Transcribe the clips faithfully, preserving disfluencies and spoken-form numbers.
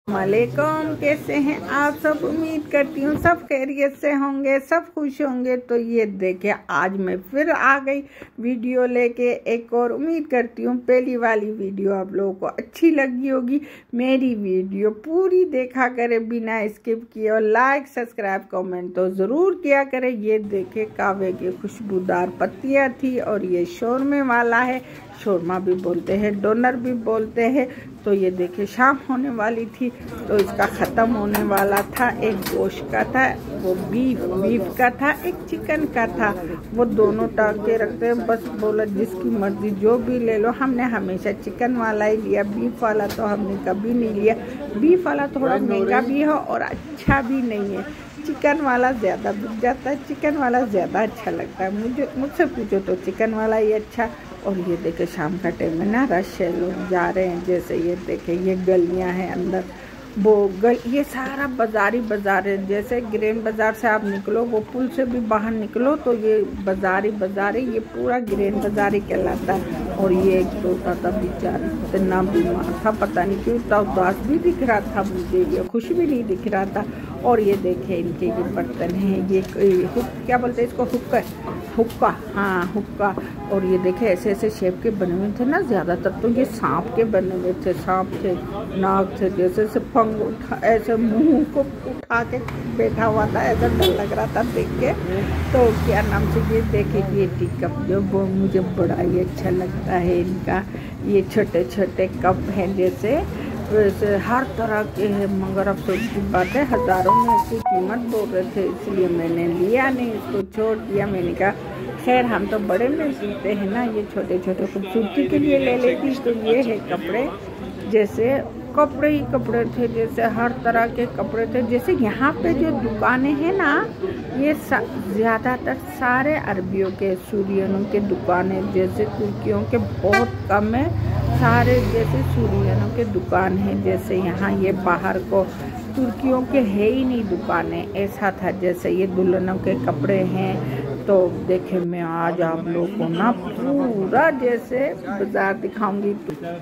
वालेकुम, कैसे हैं आप सब। उम्मीद करती हूँ सब खैरियत से होंगे, सब खुश होंगे। तो ये देखिए आज मैं फिर आ गई वीडियो लेके एक और। उम्मीद करती हूँ पहली वाली वीडियो आप लोगों को अच्छी लगी होगी। मेरी वीडियो पूरी देखा करें बिना स्किप किए और लाइक सब्सक्राइब कमेंट तो ज़रूर किया करें। ये देखे कावे की खुशबूदार पत्तियाँ थी और ये शोरमे वाला है, शोरमा भी बोलते हैं, डोनर भी बोलते हैं। तो ये देखिए शाम होने वाली थी तो इसका ख़त्म होने वाला था। एक गोश्त का था, वो बीफ बीफ का था, एक चिकन का था। वो दोनों टाक के रखते हैं, बस बोला जिसकी मर्जी जो भी ले लो। हमने हमेशा चिकन वाला ही लिया, बीफ वाला तो हमने कभी नहीं लिया। बीफ वाला थोड़ा महंगा भी है और अच्छा भी नहीं है। चिकन वाला ज़्यादा बिक जाता है, चिकन वाला ज़्यादा अच्छा लगता है। मुझे मुझसे पूछो तो चिकन वाला ही अच्छा। और ये देखे शाम का टाइम है ना, रश है, लोग जा रहे हैं। जैसे ये देखे ये गलियां हैं अंदर, वो गल ये सारा बाज़ारी बाज़ार है। जैसे ग्रेन बाज़ार से आप निकलो, वो पुल से भी बाहर निकलो तो ये बाज़ारी बाज़ार है। ये पूरा ग्रेन बाज़ार ही कहलाता है। और ये एक तोता था बेचारा, इतना बीमार था, पता नहीं क्यों इतना उदास भी दिख रहा था मुझे, ये खुश भी नहीं दिख रहा था। और ये देखे इनके ये बर्तन हैं, ये हुक क्या बोलते हैं इसको, हुक्का हुक्का हाँ हुक्का। और ये देखे ऐसे ऐसे शेप के बने हुए थे ना, ज़्यादातर तो ये सांप के बने हुए थे, सांप थे, नाग थे, जैसे से पंख उठा ऐसे मुंह को उठा के बैठा हुआ था, ऐसा डर लग रहा था देख के। तो क्या नाम से ये देखे ये टी कप जो वो मुझे बड़ा ही अच्छा लगता है इनका। ये छोटे छोटे कप हैं जैसे वैसे हर तरह के हैं, मगर अफसोस की बात है हज़ारों में इसकी कीमत बोल रहे थे, इसलिए मैंने लिया नहीं, इसको छोड़ दिया। मैंने कहा खैर हम तो बड़े में पीते हैं ना, ये छोटे छोटे खूबसूरती के लिए ले लेती। तो ये है कपड़े, जैसे कपड़े ही कपड़े थे, जैसे हर तरह के कपड़े थे। जैसे यहाँ पे जो दुकानें हैं ना, ये ज़्यादातर सारे अरबियों के, सूरियनों के दुकानें, जैसे तुर्कियों के बहुत कम है, सारे जैसे सूरियनों के दुकान हैं। जैसे यहाँ ये बाहर को तुर्कियों के है ही नहीं दुकानें, ऐसा था। जैसे ये दुल्हनों के कपड़े हैं। तो देखे मैं आज आप लोगों को ना पूरा जैसे बाज़ार दिखाऊंगी।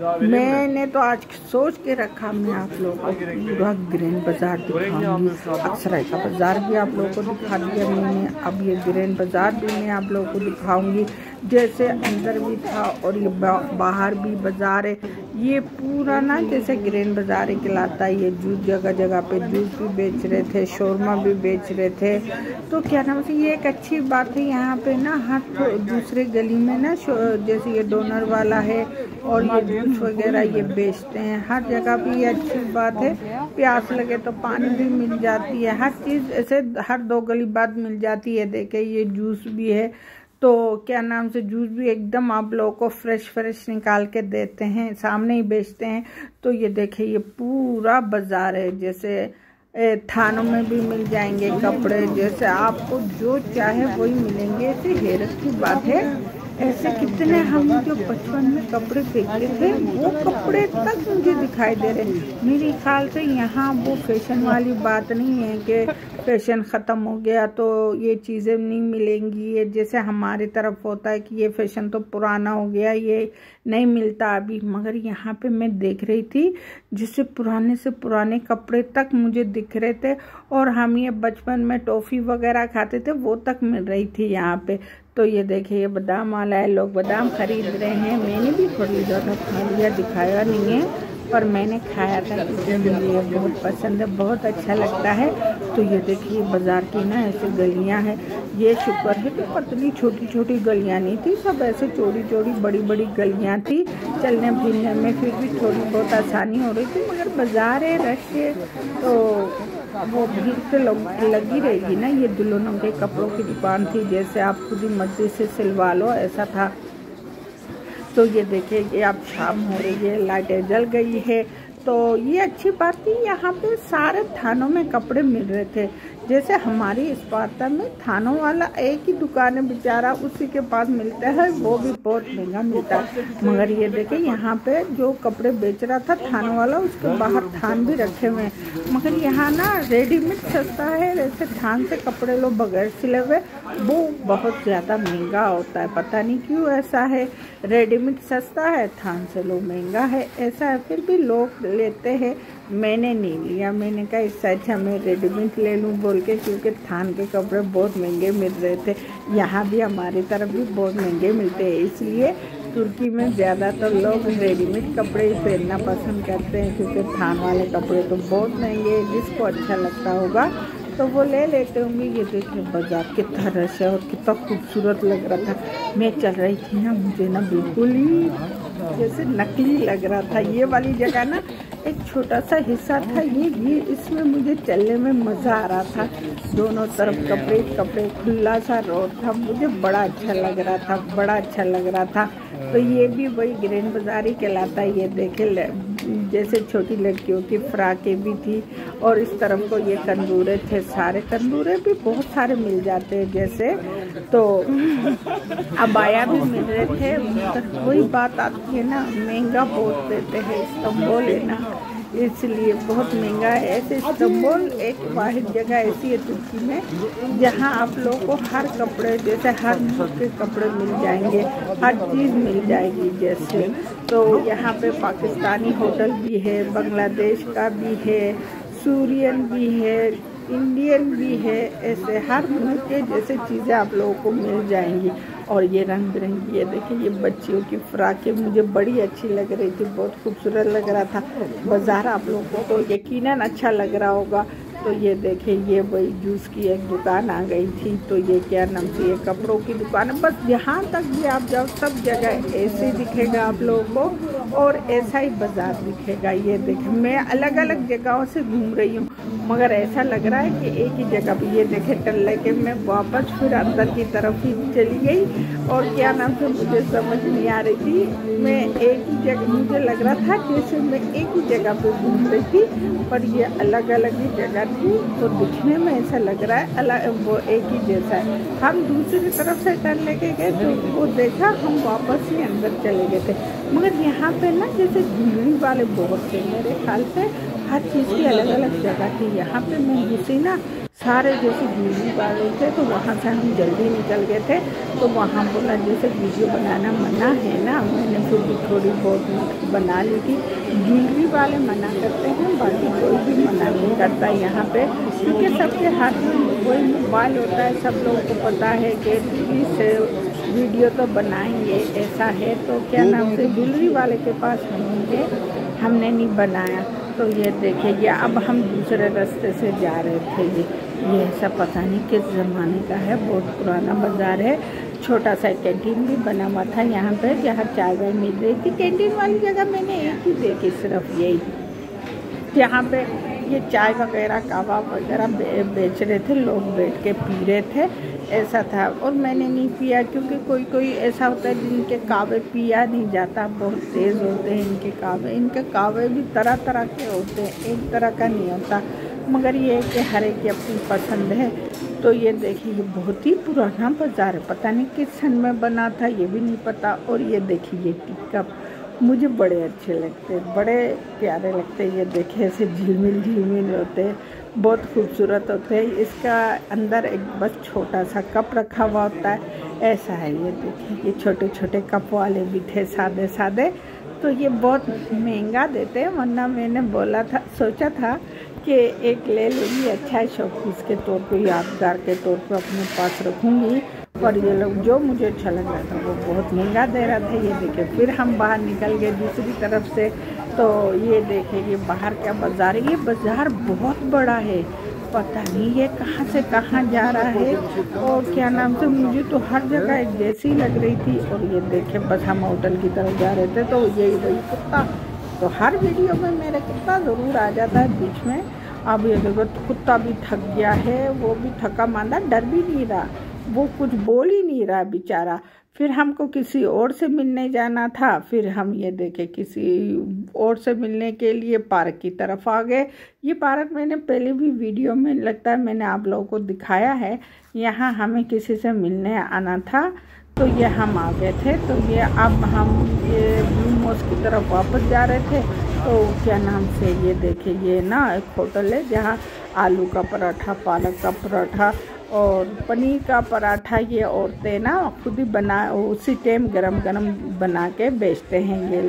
मैंने तो आज सोच के रखा मैं आप लोगों को पूरा ग्रेन बाज़ार दिखाऊंगी। अक्सराय का बाज़ार भी आप लोगों को दिखा दिया मैंने, अब ये ग्रेन बाज़ार भी मैं आप लोगों को दिखाऊंगी। जैसे अंदर भी था और ये बाहर भी बाज़ार है। ये पूरा ना जैसे ग्रेन बाज़ार कहलाता है। ये जूस जगह जगह पे जूस भी बेच रहे थे, शोरमा भी बेच रहे थे। तो क्या नाम से ये एक अच्छी बात है यहाँ पे ना, हर दूसरे गली में ना जैसे ये डोनर वाला है और ये जूस वगैरह ये बेचते हैं हर जगह भी। ये अच्छी बात है, प्यास लगे तो पानी भी मिल जाती है, हर चीज़ ऐसे हर दो गली बाद मिल जाती है। देखे ये जूस भी है, तो क्या नाम से जूस भी एकदम आप लोगों को फ्रेश फ्रेश निकाल के देते हैं, सामने ही बेचते हैं। तो ये देखिए ये पूरा बाज़ार है। जैसे थानों में भी मिल जाएंगे कपड़े, जैसे आपको जो चाहे वही मिलेंगे। ऐसे हैरत की बात है, ऐसे कितने हम जो बचपन में कपड़े फेंकते थे वो कपड़े तक मुझे दिखाई दे रहे हैं। मेरे ख्याल से यहाँ वो फैशन वाली बात नहीं है कि फैशन ख़त्म हो गया तो ये चीज़ें नहीं मिलेंगी। ये जैसे हमारी तरफ होता है कि ये फैशन तो पुराना हो गया, ये नहीं मिलता अभी। मगर यहाँ पे मैं देख रही थी जिससे पुराने से पुराने कपड़े तक मुझे दिख रहे थे। और हम ये बचपन में टॉफ़ी वगैरह खाते थे वो तक मिल रही थी यहाँ पे। तो ये देखिए ये बादाम वाला है, लोग बादाम खरीद रहे हैं। मैंने भी खरीदा था, खा लिया, दिखाया नहीं है पर मैंने खाया था क्योंकि मुझे बहुत पसंद है, बहुत अच्छा लगता है। तो ये देखिए बाज़ार की ना ऐसे गलियां हैं। ये शुक्र है कि पतली छोटी छोटी गलियां नहीं थी, सब ऐसे चौड़ी चौड़ी बड़ी बड़ी गलियां थी। चलने फिरने में फिर भी थोड़ी बहुत आसानी हो रही थी। मगर बाज़ार है, रश है, तो वो भीड़ तो लगी रहेगी ना। ये दुल्हनों के कपड़ों की दुकान थी, जैसे आप खुद ही मर्जी से सिलवा लो ऐसा था। तो ये देखिए ये अब शाम हो रही है, लाइटें जल गई है। तो ये अच्छी बात थी, यहाँ पे सारे थानों में कपड़े मिल रहे थे। जैसे हमारी स्पार्ता में थानों वाला एक ही दुकान है बेचारा, उसी के पास मिलता है, वो भी बहुत महंगा मिलता है। मगर ये देखिए यहाँ पे जो कपड़े बेच रहा था थानों वाला, उसके बाहर थान भी रखे हुए हैं। मगर यहाँ ना रेडीमेड सस्ता है, जैसे थान से कपड़े लो बगैर सिले हुए वो बहुत ज़्यादा महंगा होता है। पता नहीं क्यों ऐसा है, रेडीमेड सस्ता है, थान से लो महंगा है, ऐसा है। फिर भी लोग लेते हैं। मैंने नहीं लिया, मैंने कहा इससे अच्छा मैं रेडीमेड ले लूँ बोल के, क्योंकि थान के कपड़े बहुत महंगे मिल रहे थे। यहाँ भी हमारी तरफ भी बहुत महंगे मिलते हैं, इसलिए तुर्की में ज़्यादातर लोग रेडीमेड कपड़े ही पहनना पसंद करते हैं, क्योंकि थान वाले कपड़े तो बहुत महंगे हैं। जिसको अच्छा लगता होगा तो वो ले लेते होंगे। ये देखिए बाजार कितना रश है और कितना खूबसूरत लग रहा था। मैं चल रही थी ना, मुझे ना बिल्कुल ही जैसे नकली लग रहा था। ये वाली जगह ना एक छोटा सा हिस्सा था, ये ये इसमें मुझे चलने में मज़ा आ रहा था। दोनों तरफ कपड़े कपड़े खुला सा रोड था, मुझे बड़ा अच्छा लग रहा था, बड़ा अच्छा लग रहा था। तो ये भी वही ग्रैंड बाजार ही कहलाता है। ये देखे जैसे छोटी लड़कियों की फ्राकें भी थी, और इस तरफ को ये तंदूरे थे, सारे तंदूरे भी बहुत सारे मिल जाते हैं जैसे। तो अबाया भी मिल रहे थे। तो वही बात आती है ना, महंगा बहुत देते हैं इस्तांबुल है ना, इसलिए बहुत महंगा है। ऐसे इस्तांबुल एक वाहिद जगह ऐसी है तुर्की में जहाँ आप लोगों को हर कपड़े जैसे हर मुल्क के कपड़े मिल जाएंगे, हर चीज़ मिल जाएगी जैसे। तो यहाँ पे पाकिस्तानी होटल भी है, बांग्लादेश का भी है, सूरियन भी है, इंडियन भी है, ऐसे हर मुल्क के जैसे चीज़ें आप लोगों को मिल जाएंगी। और ये रंग बिरंगी, ये देखिए ये बच्चियों की फ्राकें मुझे बड़ी अच्छी लग रही थी, बहुत खूबसूरत लग रहा था। बाज़ार आप लोगों को तो यकीनन अच्छा लग रहा होगा। तो ये देखिए ये वही जूस की एक दुकान आ गई थी। तो ये क्या नाम से, ये कपड़ों की दुकान है। बस यहाँ तक भी आप जाओ सब जगह ऐसे दिखेगा आप लोगों को, और ऐसा ही बाज़ार दिखेगा। ये देखें मैं अलग अलग जगहों से घूम रही हूँ, मगर ऐसा लग रहा है कि एक ही जगह पे। ये देखे टल्ले के मैं वापस फिर अंदर की तरफ ही चली गई, और क्या नाम से मुझे समझ नहीं आ रही थी। मैं एक ही जगह, मुझे लग रहा था जैसे मैं एक ही जगह पे घूम रही थी, पर ये अलग अलग ही जगह थी। तो दिखने में ऐसा लग रहा है अलग, वो एक ही जैसा है। हम दूसरी तरफ से टर्न लेके गए तो वो देखा, हम वापस ही अंदर चले गए थे। मगर यहाँ पे ना जैसे ज्वेलरी वाले बहुत थे, मेरे ख्याल से हर चीज़ की अलग अलग जगह थी। यहाँ पे मैं घुसी ना, सारे जैसे ज्वेलरी वाले थे, तो वहाँ से हम जल्दी निकल गए थे। तो वहाँ बोला जैसे वीडियो बनाना मना है ना, मैंने फिर भी थोड़ी बहुत बना ली थी। ज्वेलरी वाले मना करते हैं, बाकी कोई भी मना नहीं करता यहाँ पे, क्योंकि सबके हाथ में कोई मोबाइल होता है। सब लोगों को पता है कि इससे वीडियो तो बनाएंगे, ऐसा है। तो क्या नाम से ज्वेलरी वाले के पास होंगे, हमने नहीं बनाया। तो ये देखिए ये अब हम दूसरे रास्ते से जा रहे थे। ये ये ऐसा पता नहीं किस ज़माने का है, बहुत पुराना बाज़ार है। छोटा सा कैंटीन भी बना हुआ था यहाँ पे, जहाँ चाय वाय मिल रही थी। कैंटीन वाली जगह मैंने एक ही देखी, सिर्फ यही, यहाँ पे ये चाय वगैरह कावा वगैरह बे, बेच रहे थे, लोग बैठ के पी रहे थे, ऐसा था। और मैंने नहीं पिया, क्योंकि कोई कोई ऐसा होता है जिनके कावे पिया नहीं जाता, बहुत तेज़ होते हैं इनके कावे। इनके कावे भी तरह तरह के होते हैं, एक तरह का नहीं होता। मगर ये है कि हर एक की अपनी पसंद है। तो ये देखिए ये बहुत ही पुराना बाज़ार है, पता नहीं किस सन में बना था, ये भी नहीं पता। और ये देखिए ये टी कप मुझे बड़े अच्छे लगते हैं, बड़े प्यारे लगते हैं। ये देखिए ऐसे झिलमिल झिलमिल होते हैं, बहुत खूबसूरत होते हैं। इसका अंदर एक बस छोटा सा कप रखा हुआ होता है, ऐसा है। ये देखिए ये छोटे छोटे कप वाले भी थे, सादे सादे। तो ये बहुत महंगा देते हैं, वरना मैंने बोला था, सोचा था कि एक ले लूँगी, अच्छा है शौकीस के तौर पे, यादगार के तौर पे अपने पास रखूँगी। पर ये लोग जो मुझे अच्छा लग रहा था वो बहुत महंगा दे रहा था। ये देखिए फिर हम बाहर निकल गए दूसरी तरफ से। तो ये देखिए ये बाहर क्या बाज़ार है, ये बाज़ार बहुत बड़ा है, पता नहीं ये कहाँ से कहाँ जा रहा है। और क्या नाम से, मुझे तो हर जगह एक जैसी लग रही थी। और ये देखे बस हम होटल की तरफ जा रहे थे, तो यही वही कुत्ता, तो हर वीडियो में मेरा कुत्ता ज़रूर आ जाता है बीच में। अब ये देखो कुत्ता भी थक गया है, वो भी थका मांदा, डर भी नहीं रहा, वो कुछ बोल ही नहीं रहा बेचारा। फिर हमको किसी और से मिलने जाना था, फिर हम ये देखे किसी और से मिलने के लिए पार्क की तरफ आ गए। ये पार्क मैंने पहले भी वीडियो में लगता है मैंने आप लोगों को दिखाया है। यहाँ हमें किसी से मिलने आना था, तो ये हम आ गए थे। तो ये अब हम ये ब्लू मॉस्क की तरफ वापस जा रहे थे। तो क्या नाम से, ये देखिए ये ना एक होटल है जहाँ आलू का पराठा, पालक का पराठा और पनीर का पराठा ये औरतें ना खुद ही बना, उसी टाइम गरम गरम बना के बेचते हैं ये लोग।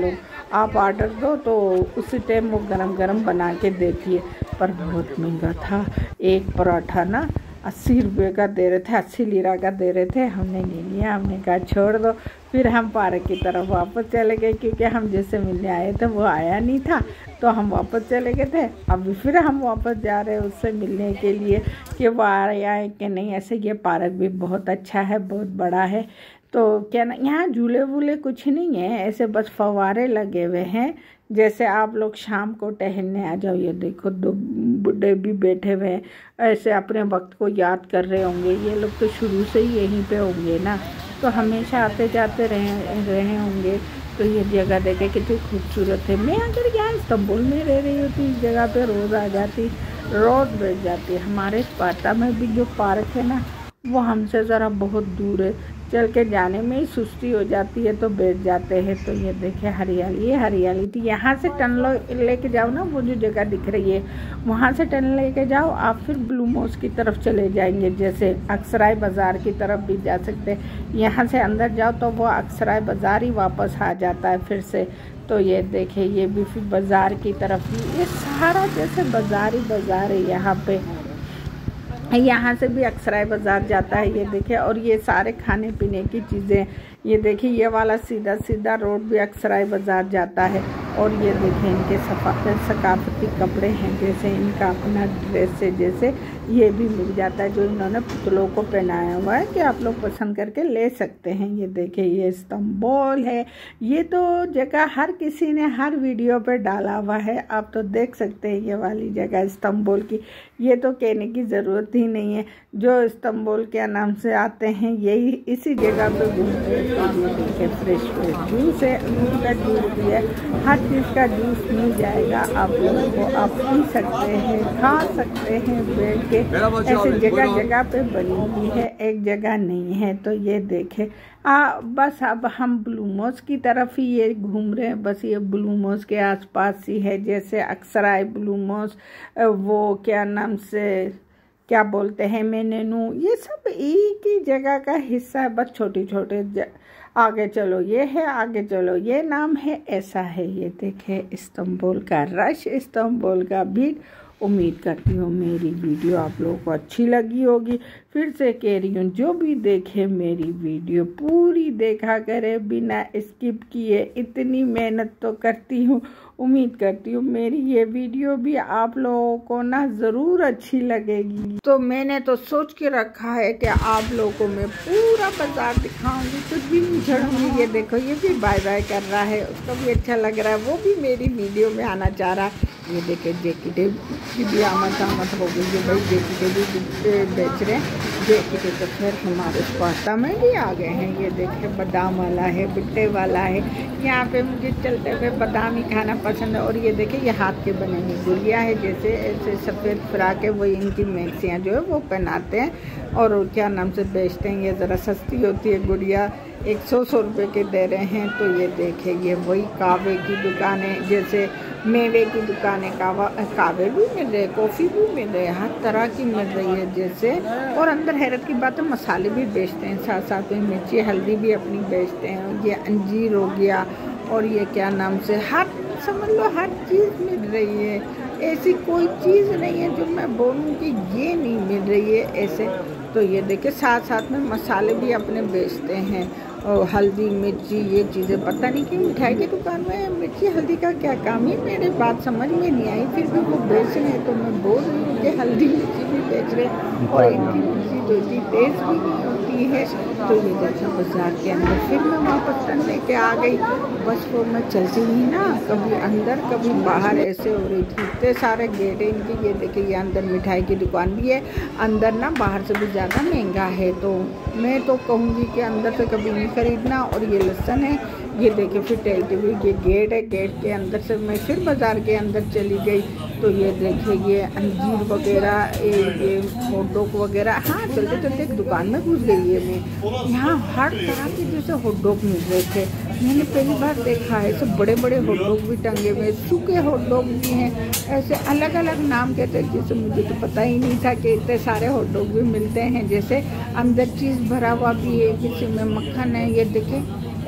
आप ऑर्डर दो तो उसी टाइम वो गरम गरम बना के देती है। पर बहुत महंगा था, एक पराठा ना अस्सी रुपये का दे रहे थे, अस्सी लीरा का दे रहे थे। हमने नहीं लिया, हमने कहा छोड़ दो। फिर हम पार्क की तरफ वापस चले गए, क्योंकि हम जिससे मिलने आए थे वो आया नहीं था, तो हम वापस चले गए थे। अभी फिर हम वापस जा रहे हैं उससे मिलने के लिए कि वो आया है कि नहीं। ऐसे ये पार्क भी बहुत अच्छा है, बहुत बड़ा है। तो क्या ना, यहाँ झूले वूले कुछ नहीं है, ऐसे बस फव्वारे लगे हुए हैं। जैसे आप लोग शाम को टहलने आ जाओ। ये देखो दो बुढ़े भी बैठे हुए हैं, ऐसे अपने वक्त को याद कर रहे होंगे। ये लोग तो शुरू से ही यहीं पे होंगे ना, तो हमेशा आते जाते रहे रहे होंगे। तो ये जगह देखे कितनी खूबसूरत है। मैं अगर यहाँ इस्तांबुल में रह रही होती, इस जगह पे रोज़ आ जाती, रोज़ बैठ जाती। हमारे स्पार्टा में भी जो पार्क है ना, वो हमसे ज़रा बहुत दूर है, चल के जाने में ही सुस्ती हो जाती है, तो बैठ जाते हैं। तो ये देखिए हरियाली, ये हरियाली थी। यहाँ से टनल लेके जाओ ना, वो जो जगह दिख रही है वहाँ से टनल लेके जाओ आप, फिर ब्लू मोस की तरफ चले जाएंगे। जैसे अक्सराय बाज़ार की तरफ भी जा सकते हैं। यहाँ से अंदर जाओ तो वो अक्सराय बाज़ार ही वापस आ जाता है फिर से। तो ये देखिए ये भी फिर बाज़ार की तरफ, ये सारा जैसे बाज़ार ही बाज़ार है यहाँ पे। यहाँ से भी अक्सराय बाज़ार जाता है, ये देखिए। और ये सारे खाने पीने की चीज़ें, ये देखिए ये वाला सीधा सीधा रोड भी अक्सराय बाज़ार जाता है। और ये देखिए इनके सकाफती कपड़े हैं, जैसे इनका अपना ड्रेस है, जैसे ये भी मिल जाता है जो इन्होंने पुतलों को पहनाया हुआ है, कि आप लोग पसंद करके ले सकते हैं। ये देखिए ये इस्तांबुल है। ये तो जगह हर किसी ने हर वीडियो पे डाला हुआ है, आप तो देख सकते हैं ये वाली जगह इस्तांबुल की। ये तो कहने की ज़रूरत ही नहीं है, जो इस्तांबुल के नाम से आते हैं यही इसी जगह पे घूमते हैं। देखिए फ्रेश फ्रेश जूस है, अंगूर का जूस भी है, हर चीज़ का जूस मिल जाएगा आप लोगों को। आप पी सकते हैं, खा सकते हैं बैठ के। ऐसे जगह जगह पे बनी हुई है, एक जगह नहीं है। तो ये देखे आ, बस अब हम ब्लू मोस की तरफ ही ये घूम रहे हैं। बस ये ब्लू मोस के आसपास ही है, जैसे अक्सराय ब्लू मोस, वो क्या नाम से क्या बोलते हैं मेनू, ये सब एक ही जगह का हिस्सा है। बस छोटे छोटे आगे चलो ये है, आगे चलो ये नाम है, ऐसा है। ये देखे इस्तांबुल का रश, इस्तांबुल का भीड़। उम्मीद करती हूँ मेरी वीडियो आप लोगों को अच्छी लगी होगी। फिर से कह रही हूँ, जो भी देखे मेरी वीडियो पूरी देखा करे, बिना स्किप किए। इतनी मेहनत तो करती हूँ, उम्मीद करती हूँ मेरी ये वीडियो भी आप लोगों को ना ज़रूर अच्छी लगेगी। तो मैंने तो सोच के रखा है कि आप लोगों को मैं पूरा बाजार दिखाऊंगी, कुछ भी नहीं छोड़ूंगी। ये देखो ये भी बाय बाय कर रहा है, उसको भी अच्छा लग रहा है, वो भी मेरी वीडियो में आना चाह रहा है। ये देखे जैकेटें की भी आमद आमद हो गई है भाई, जैकेटें भी बेच रहे हैं। जैकेटें तो फिर हमारे स्पार्टा में भी आ गए हैं। ये देखे बादाम वाला है, बिट्टे वाला है। यहाँ पे मुझे चलते हुए बादाम ही खाना पसंद है। और ये देखिए ये हाथ के बने हुई गुड़िया है, जैसे ऐसे सफ़ेद फ्राक है, वो इनकी मैक्सियाँ जो है वो पहनाते हैं और क्या नाम से बेचते हैं। ये ज़रा सस्ती होती है गुड़िया, एक सौ सौ रुपये के दे रहे हैं। तो ये देखे ये वही कावे की दुकानें, जैसे मेवे की दुकानें, कावा कावे भी मिल रहे, कॉफ़ी भी मिल रही है, हर तरह की मिल रही है जैसे। और अंदर हैरत की बात है मसाले भी बेचते हैं, साथ साथ में मिर्ची हल्दी भी अपनी बेचते हैं। ये अंजीर हो गया, और ये क्या नाम से हर समझ लो हर चीज़ मिल रही है। ऐसी कोई चीज़ नहीं है जो मैं बोलूँ कि ये नहीं मिल रही है ऐसे। तो ये देखिए साथ साथ में मसाले भी अपने बेचते हैं, और हल्दी मिर्ची ये चीज़ें। पता नहीं कि मिठाई की दुकान में मिर्ची हल्दी का क्या काम है, मेरे बात समझ में नहीं आई, फिर भी वो बेच रहे हैं। तो मैं बोल रही हूँ कि हल्दी मिर्ची भी बेच रहे हैं, और इनकी मिर्ची तो इतनी तेज़ भी नहीं होती है। तो ये देखा बाजार के अंदर फिर मैं वापस टन लेके आ गई। बस वो मैं चलती नहीं ना, कभी अंदर कभी बाहर ऐसे हो रही थी। इतने सारे गेट हैं इनके। ये देखिए ये अंदर मिठाई की दुकान भी है, अंदर ना बाहर से भी ज़्यादा महंगा है। तो मैं तो कहूँगी कि अंदर से कभी नहीं खरीदना। और ये लहसुन है, ये देखिए फिर टहलते हुए ये गेट है, गेट के अंदर से मैं फिर बाज़ार के अंदर चली गई। तो ये देखिए ये अंजीर वगैरह, ये हॉट डॉग वगैरह, हाँ चलते चलते एक दुकान में घुस गई है मैं। यहाँ हर तरह के जैसे हॉट डॉग मिल रहे थे, मैंने पहली बार देखा है। ऐसे बड़े बड़े हॉट डॉग भी टंगे हुए, सूखे हॉट डॉग भी हैं, ऐसे अलग अलग नाम के थे, जैसे मुझे तो पता ही नहीं था कि इतने सारे हॉट डॉग भी मिलते हैं। जैसे अंदर चीज़ भरा हुआ भी है, किसी में मक्खन है। ये देखें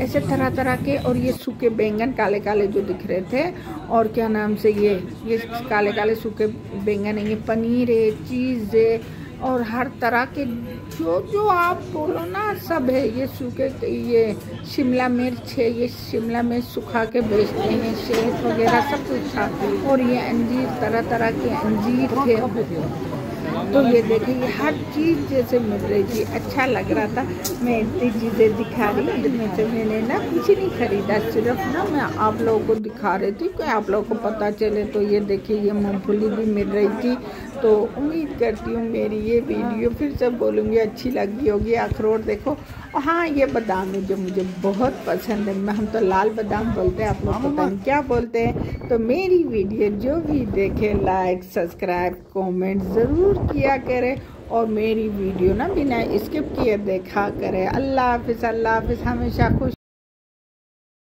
ऐसे तरह तरह के। और ये सूखे बैंगन काले काले जो दिख रहे थे, और क्या नाम से ये ये काले काले सूखे बैंगन है, ये पनीर है, चीज़ है, और हर तरह के जो जो आप बोलो ना सब है। ये सूखे ये शिमला मिर्च है, ये शिमला मिर्च सुखा के बेचते हैं, शहद वगैरह सब कुछ था। और ये अंजीर, तरह तरह के अंजीर थे। तो ये देखिए ये हर चीज़ जैसे मिल रही थी, अच्छा लग रहा था। मैं इतनी चीज़ें दिखा रही हूँ, जिनमें से मैंने ना कुछ नहीं खरीदा, सिर्फ ना मैं आप लोगों को दिखा रही थी कि आप लोगों को पता चले। तो ये देखिए ये मूंगफली भी मिल रही थी। तो उम्मीद करती हूँ मेरी ये वीडियो फिर से बोलूँगी अच्छी लगी होगी। अखरोट देखो, और हाँ ये बादाम है जो मुझे बहुत पसंद है। मैं हम तो लाल बादाम बोलते हैं, आप लोग पता नहीं क्या बोलते हैं। तो मेरी वीडियो जो भी देखे लाइक सब्सक्राइब कमेंट ज़रूर किया करें, और मेरी वीडियो ना बिना स्किप किए देखा करें। अल्लाह हाफिज़, अल्लाह हाफिज़, हमेशा खुश।